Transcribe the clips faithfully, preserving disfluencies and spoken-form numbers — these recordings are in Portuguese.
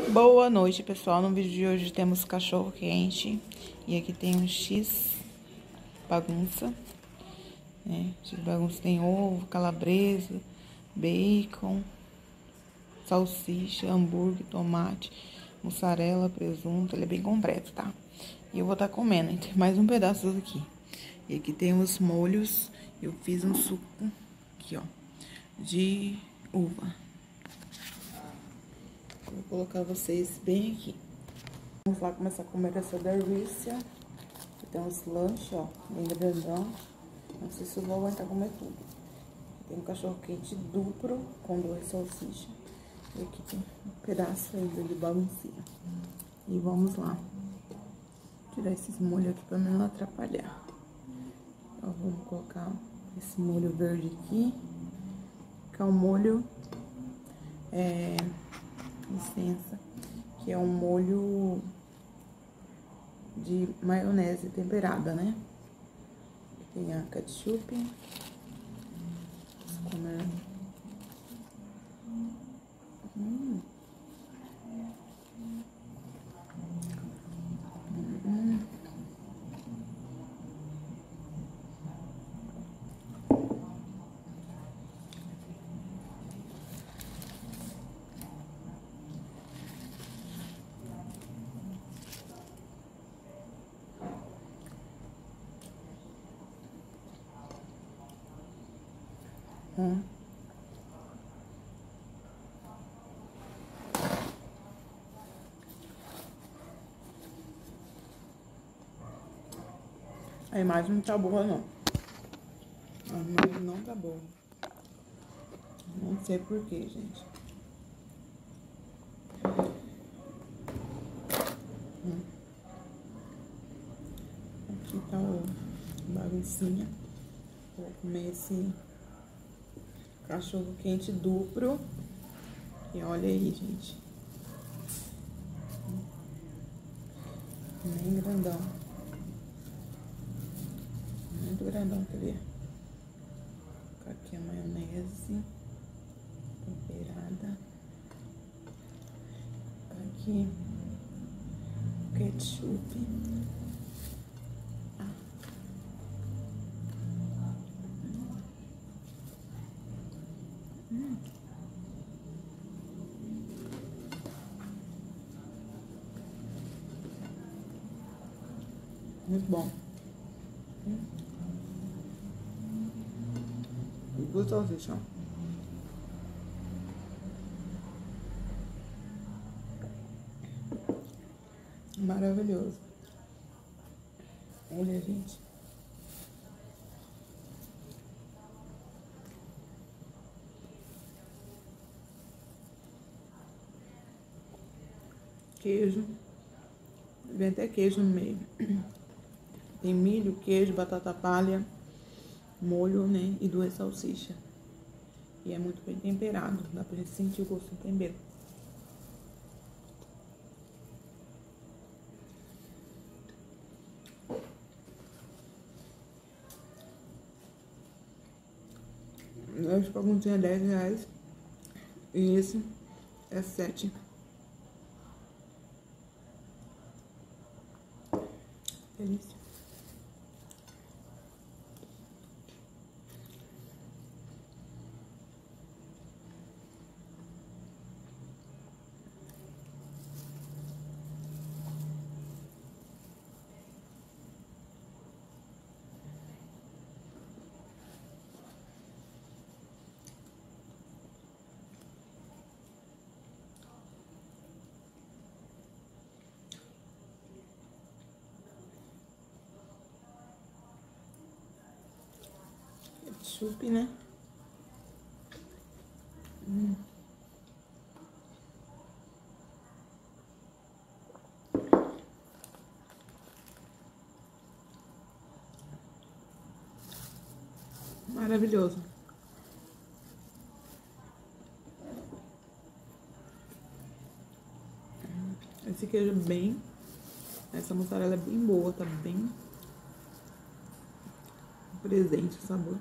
Boa noite, pessoal. No vídeo de hoje temos cachorro quente. E aqui tem um X bagunça, né? X bagunça tem ovo, calabresa, bacon, salsicha, hambúrguer, tomate, mussarela, presunto. Ele é bem completo, tá? E eu vou estar comendo. E tem mais um pedaço aqui. E aqui tem os molhos. Eu fiz um suco aqui, ó, de uva. Vou colocar vocês bem aqui. Vamos lá começar a comer essa delícia. Aqui tem uns lanches, ó, bem grandão. Não sei se eu vou aguentar comer tudo. Tem um cachorro quente duplo com duas salsichas. E aqui tem um pedaço ainda de baguncinha. E vamos lá tirar esses molhos aqui pra não atrapalhar. Então, vamos colocar esse molho verde aqui, que é um molho, é, licença, que é um molho de maionese temperada, né? Tem a ketchup. Vamos comer. Hum. Hum. Hum. A imagem não tá boa, não. A imagem não tá boa. Não sei porquê, gente. Hum. Aqui tá o baguncinha. Vou comer esse cachorro quente duplo. E olha aí, gente. Bem grandão. Muito grandão que ele é. Vou colocar aqui a maionese temperada. Vou colocar aqui o ketchup. Ah. Hum. Muito bom. Hum. E duas salsichas. Maravilhoso. Olha, gente. Queijo. Vem até queijo no meio. Tem milho, queijo, batata palha, molho, né? E duas salsichas. E é muito bem temperado. Dá pra gente sentir o gosto do tempero. Esse baguncinha é dez reais. E esse é sete. Delícia. Ketchup, né? Hum. Maravilhoso. Esse queijo é bem... Essa mussarela é bem boa, tá bem presente o sabor.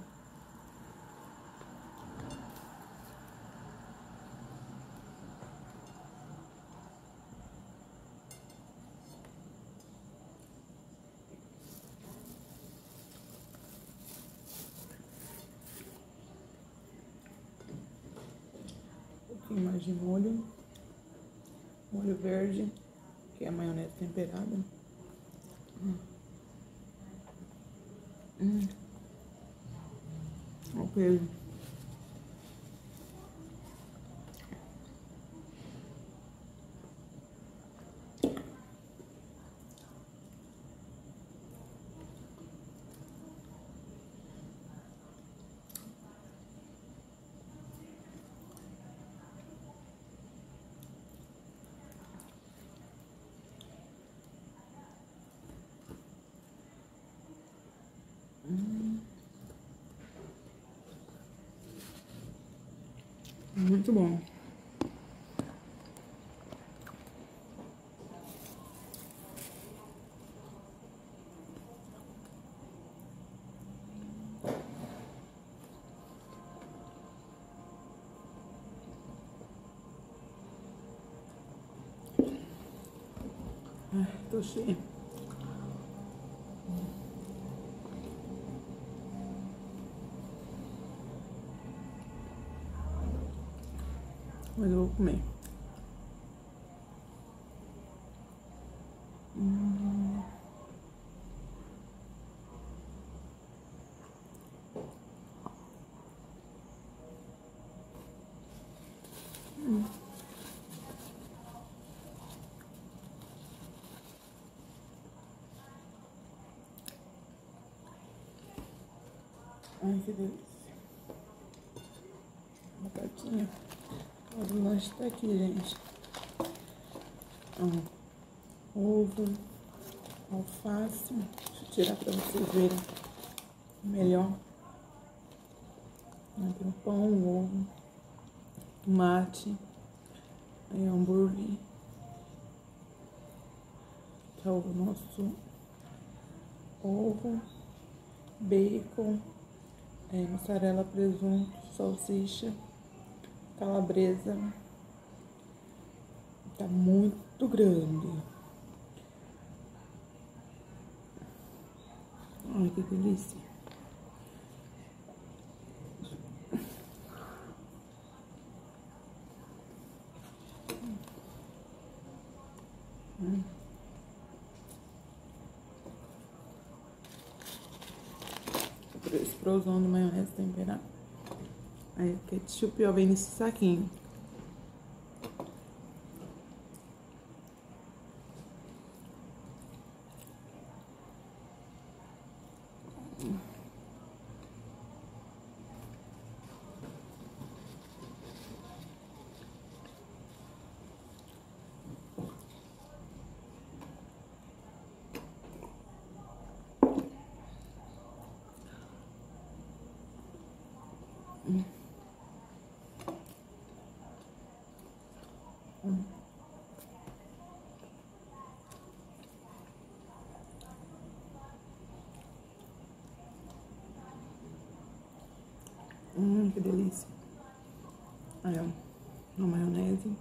pouquinho mais de molho. Molho verde, que é a maionese temperada. Hum. Hum. Olha o queijo. Hum. Muito bom. Ai, tô cheia. Mas eu vou comer. Hum. Hum. Ai, que delícia. Batatinha. O lanche tá aqui, gente. Ó, ovo, alface. Deixa eu tirar pra vocês verem melhor. Tem o pão, o ovo, tomate, aí hambúrguer. Que é o nosso ovo, bacon, é, mussarela, presunto, salsicha, calabresa. Tá muito grande. Olha que delícia. Hum. Explosão de maionese temperada. Aí, ketchup, ó, vem nesse saquinho. Hum. Hum. Hum, que delícia. Aí, ó, uma maionese.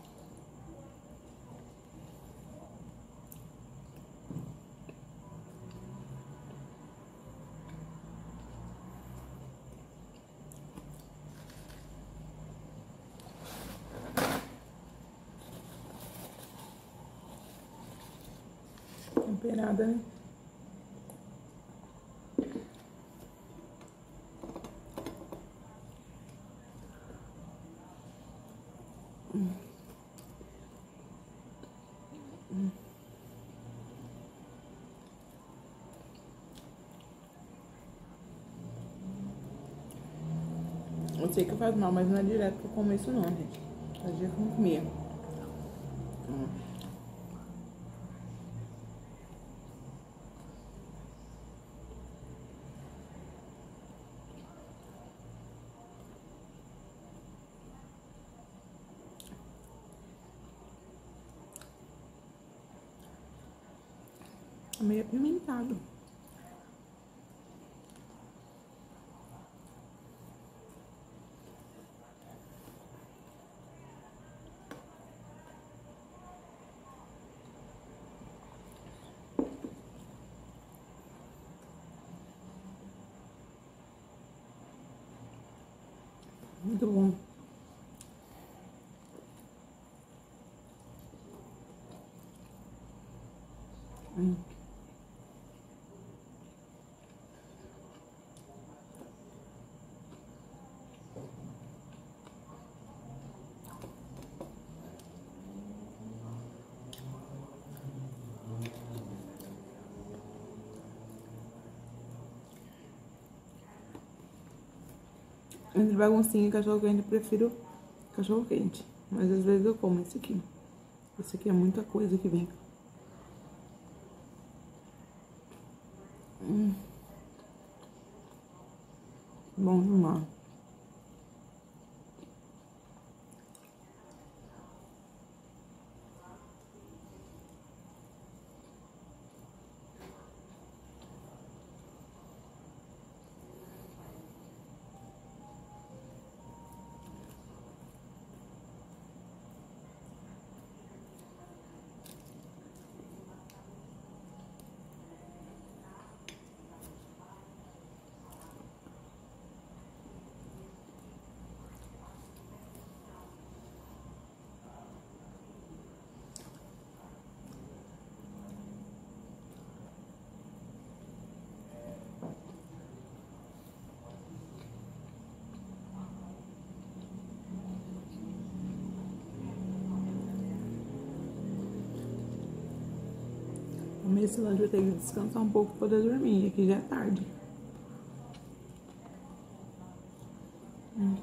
Temperada, né? Hum. Hum. Eu sei que faz mal, mas não é direto que eu como isso não, gente. Faz dia que eu não comia. Hum. Tá meio apimentado. Muito bom. Hum. Entre baguncinha e cachorro quente, eu prefiro cachorro quente. Mas às vezes eu como esse aqui. Esse aqui é muita coisa que vem. Hum. Bom demais. Esse lanche eu tenho que descansar um pouco pra poder dormir, aqui já é tarde. Hum.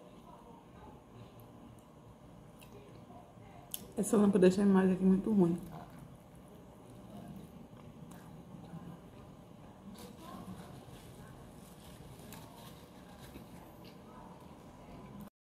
Essa lâmpada deixa a imagem aqui muito ruim.